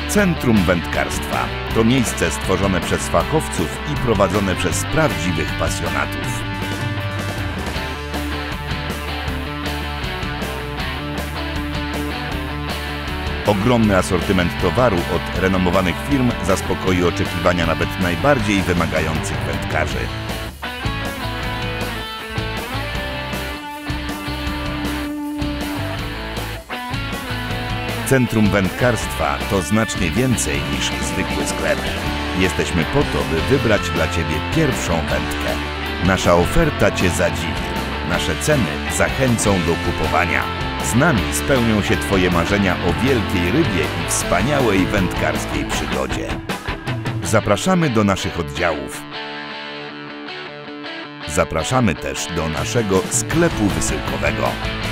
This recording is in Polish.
Centrum Wędkarstwa to miejsce stworzone przez fachowców i prowadzone przez prawdziwych pasjonatów. Ogromny asortyment towaru od renomowanych firm zaspokoi oczekiwania nawet najbardziej wymagających wędkarzy. Centrum Wędkarstwa to znacznie więcej niż zwykły sklep. Jesteśmy po to, by wybrać dla Ciebie pierwszą wędkę. Nasza oferta Cię zadziwi. Nasze ceny zachęcą do kupowania. Z nami spełnią się Twoje marzenia o wielkiej rybie i wspaniałej wędkarskiej przygodzie. Zapraszamy do naszych oddziałów. Zapraszamy też do naszego sklepu wysyłkowego.